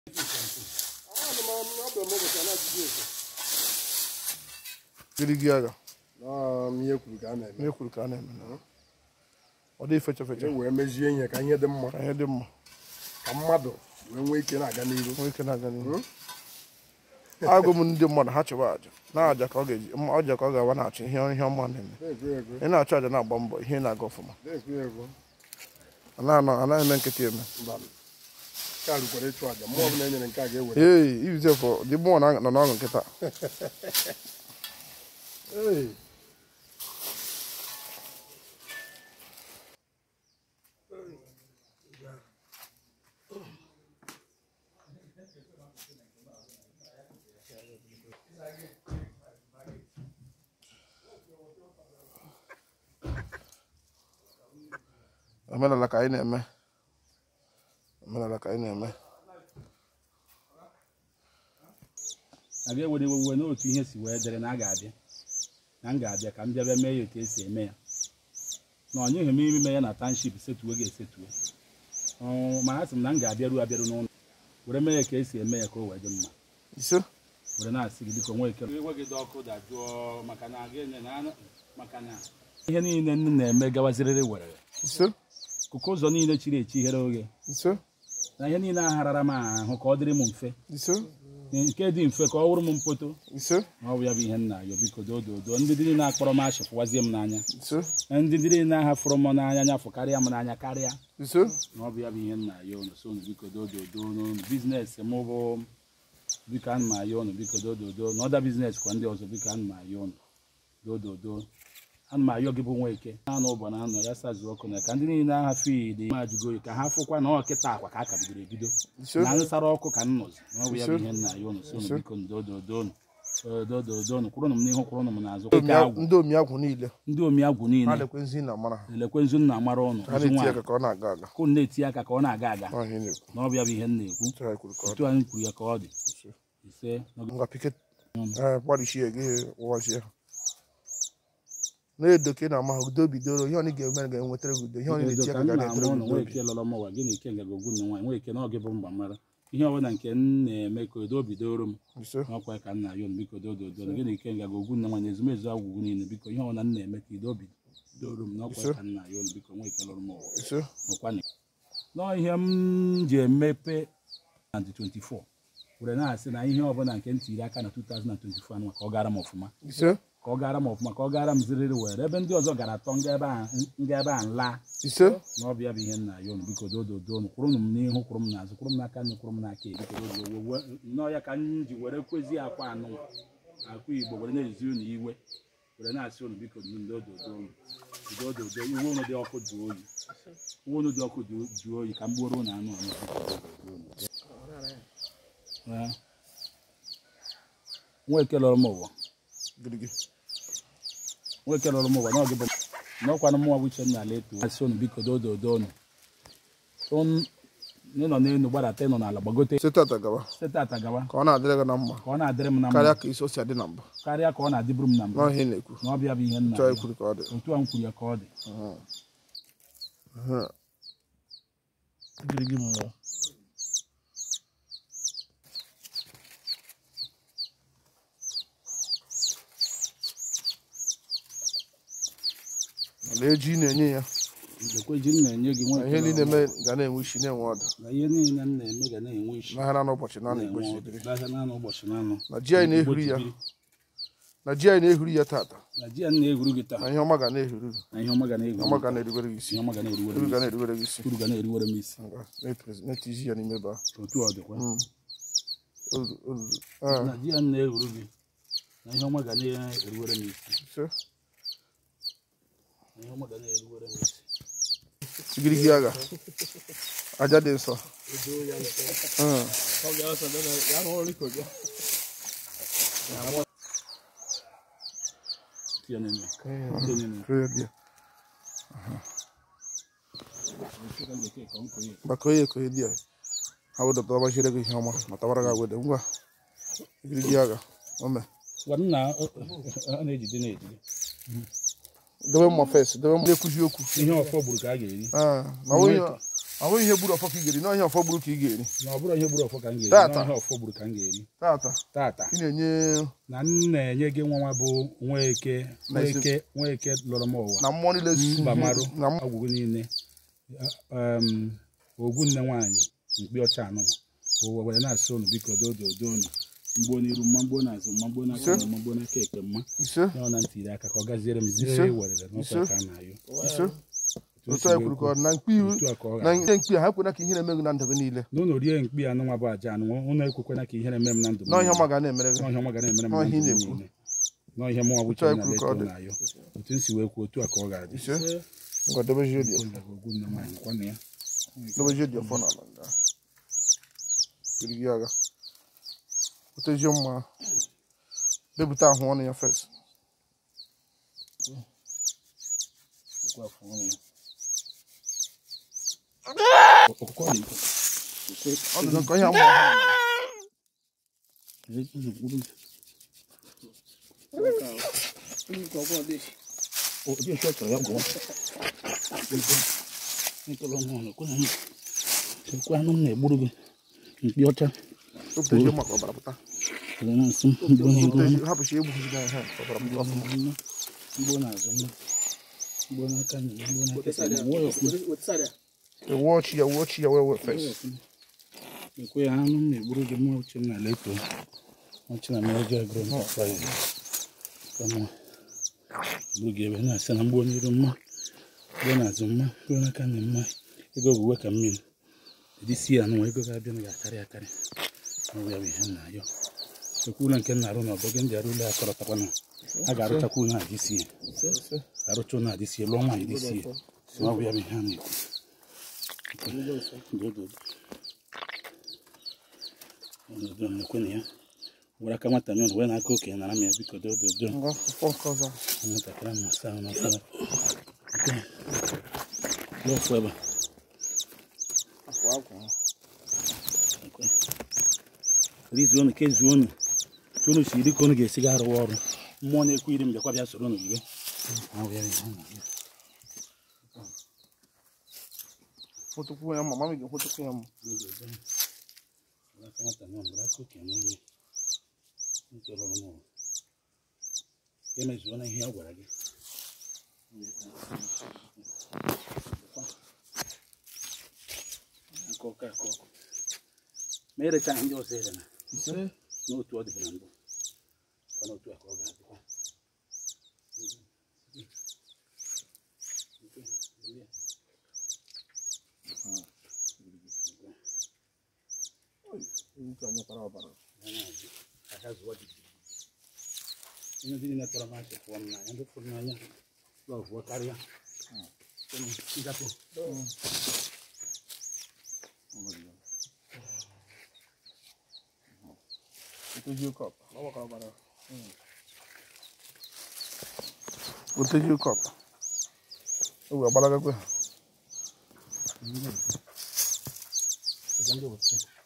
Ikenga. Ọ dị fecha fecha wee mezie ihe ka ihe dị mma ka mmadụ wee nwee ike na-aga n'ihu agụ m ndị mmadụ ha chụwa aja na-aja ka ọ ga-eji ọja ka ọ ga-awa na-achụ ihe ọma na-eme ị na-achụ aja na-agba mbọ ihe na-aga ọfụma anaghị eme nkịtị eme ee ibizefọ dị mmụọ nọ n'ọṅụ nkịta omenala ka anyị na-eme abịa were n'otu ihe si wee dere na m ga-abịa ka m bịa mee ya otu esi eme ya na onye ihe m ime ya na township setuo ga-esetuo ma ha sị m na m ga-abịaru n'ụlọ were mee ya ka esi eme ya ka o wee dị mma were na-asị gị dịka onwe ike gị ọkụ dajụọ maka na ihe niile nne na-eme gawazirịrị were kụkọ ụzọ niile chiri echi ihere oghe na ihe niile agharara m ahụ ka ọ dịrị m mfe nke dị mfe ka ọ wụrụ m mpoto na ọ bụ ya bụ ihe nna ya biko dododo ndị dị na-akpọrọ m ashị fụwazie m n'anya ndị dị na-ahafụrụ m n'anya nyafụ karịa m n'anya karịa na ọ bụ ya bụ ihe nna ya ụnụ so unu biko dododo n'ụnụ biznes m bụ biko anụ m aya ụnụ biko dododo na ọda biznes kwa ndị ọzọ biko anụ m aya ụnụ dododo ana m ayọ gị bụ Nweke na-anọ ụbọ na anọ ya sazuo ọkụ na ka ndị niile agha fidi ma ajụgo ka ha fụkwa na ọkịta akwa ka a ka bidoro ebido na nsara ọkụ ka nnọzi na ọ bụ ya bụ ihe nna ya ụnụ so unu biko dododonu kwụrụnụ m n'ihu kwụrụnụ m n'azụ ndị omiagwụ niile elekwenzu nna amara ụnụ kụ na-eti aka ka ọ na-aga aga na ọ bụ ya bụ ihe m na-ekwu otu anyị kwuru ya ka ọ dị ise na-edoke na ama udo bidoro ihe ọ ga-eme ga-enwetara udo ihe ọ na-eti aka ga-enwetara udo Nweke lọrọ m ụwa gị na Ikenga ga-ogwu na nwaanyị Nweke na ọ gị bụ mgba mara ihe ọbụla nke m na-eme ka udo bidoro m n'ọkwa ka nna ya biko dododo gị na Ikenga ga-ogwu na nwaanyị ezumezu agwụgwụ niile biko ihe ọbụla m na-eme ka udo bidoro m n'ọkwa ka nna ya biko Nweke lọrọ m ụwa nọọ ihe m ji emepe na 2024 were na-asị na ihe ọbụla nke m tiri aka na 2024 anụwa ka ọ gara m ọfụma ka ọ gara m ziriri were ebe ndị ọzọ gara atọ nga ebe a nla na ọ bụ ya bụ ihe nna ya ụnụ biko dododo kwụrụ m n'ihu kwụrụ m n'azụ kwụrụ m n'aka nne kwụrụ m n'aka biko dododo nọọ ya ka m ji were kwezi akwa anụ akwa Igbo were na-ezi unu iwe were na-asị unu biko dododo iwe unu dị ọkụ jụọ oyi ka m gbuoro unu anụ Nweke lọrọ m ụwa n'oge bụ n'ọkwa na mụnwa bụ Uchenna Leto asị unu biko dododo unu nọ n'elu gbadata nọ n'ala gbagote setata gawa ka ọ na-adịrị gị na mma karịa ka isi osi adị na mbụ karịa ka ọ na-adịbụrụ m na mbụ n'ọhịa na-ekwu na ọ bịa bụ ihe nna otu a m kwuru ya ka ọ dị gị mmụọ eji na-enye ya ihe niile eme ga na-enwe isi na-enwe ọdụ n'ahịa n'ụbọchị naanị na ji anyị na-ehuru ya tata na ihe ọma ga na-ehuru ọma ga na-erugoro gị isi uru ga na-erugoro gị isi na-etizi ya n'ime ba Sigirigi aga aja dị nsọ bakoye koye dia hawo do baba shire ko hama mata waraga gode ngwa sigirigi aga ome wanna ana ejide na ejide debe mo face debe mo kuji oku ihe ofo buru ka ga eri na wo Awo ihe gburu ọfọ ka ị ga-eri, n'ọhịa ọfọ gburu ka ị ga-eri. Na ọ bụrụ ihe gburu ọfọ ka m ga-eri, n'ọhịa ọfọ gburu ka m ga-eri. Tata. Ị na-enye na na-enye gị nwa bụ Nweke lọrọ m ụwa. Na mmụọ niile mba marụ na Agwu niile. Ogwu nne nwaanyị mkpi ọcha anụ. O were na-asị unu biko dodo unu. Mgbo n'iru mma mgbo n'azụ mma mgbo n'aka mma mgbo n'aka ekpe mma. Ya na ntị aka ka ọ gaziere m zire werere n'ụzọ ka na-ayọ. Otu a kwuru ka na mkpi ha kwena ka ihe na-eme gị na ndụ gị niile. N'ụlọ rie mkpi anụ nwa bụ aja anụ unu ekwekwana ka ihe na-eme m na ndụ m. N'ọhịa ọma ga na-emere gị. N'ọhịa ọma ga na-emere m na ndụ m niile. N'ọhịa mụ abụcha na leto na-ayọ. Otu nsi wee kwuo otu a ka ọ ga-adị. Ngodobe jodi. Ogwu nne nwaanyị kwana ya. Dobe jodi ọfọ na ala. Biri aga. Otu ezi mma. Bepụta ahụ ọnụ ya first. Ọ dị nke ihe amụ na-egburu gị mkpi ọcha maka ọbara pụta. Hapụchi egbu ọbara pụta ọfụma. Mgbo n'azụ mma mgbo n'aka nyi mgbo n'aka Watch your way first. Ekwe ya anụ na-egburu gị mụ uche na leto. Uche na mmejọ agro na fire. Kama gburu gị ebe na-asị na mgbo n'iru mma. Mgbo n'azụ mma, mgbo n'aka nyi mma. Ego bụ ka mmiri. Dị si anụ ego ga-abịa na ga-akarị. Ọ bụ ya bụ ihe na-ayọ. Ekwula nke na-arụ na ọbọgị ndị arụla akọrọtakwa na a ga-arụchakwu na adị sie. Arụcha na adị sie lụọ nwaanyị dị sie. Ọ bụ ya bụ ihe a na-ekwu. Ya were aka nwata nye wee n'aka okenye nara m ya biko dodo nwatakịrị m saa na sara ofu ebe rizuonu ka ezuonu tunu si iri ka unu ga-esi ga arụwa ọrụ mmụọ na-ekwu iri m bịakwa bịa soro n'igwe Fotoku ya mama mi fotoku ya mama. Nwata nọ mgbe aka okenye onye nke lọrọ n'ụwa emezuo na ihe a gwara gị akọkọ ma erecha ndị ọzọ ere na n'otu ọ dị na mbụ kwa n'otu a ka ọ ga-adịkwa Ini di na tara masih puan na, yang tu pun nanya, lo buat karya, tidak tu. Itu juga, bawa kau barang. Itu juga. Oh, apa lagi aku? Jangan lupa.